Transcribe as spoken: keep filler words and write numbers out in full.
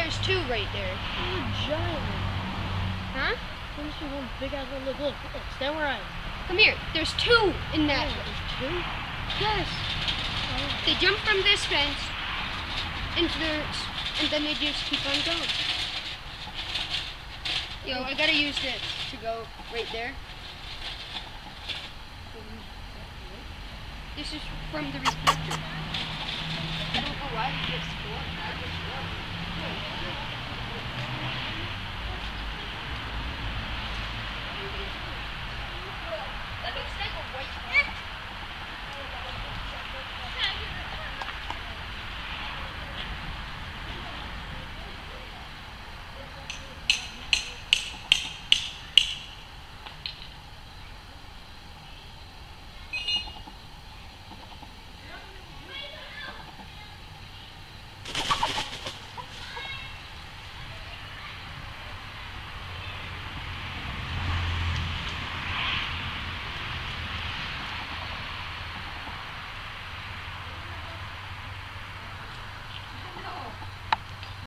there's two right there. Oh, giant. Huh? Let me see one big ass one. Look, look, look. Stand where I am. Come here. There's two in that. Oh, there's two? Yes. Oh. They jump from this fence into the, and then they just keep on going. Yo, I gotta use this to go right there. This is from the reflector. I don't know why it gets blown.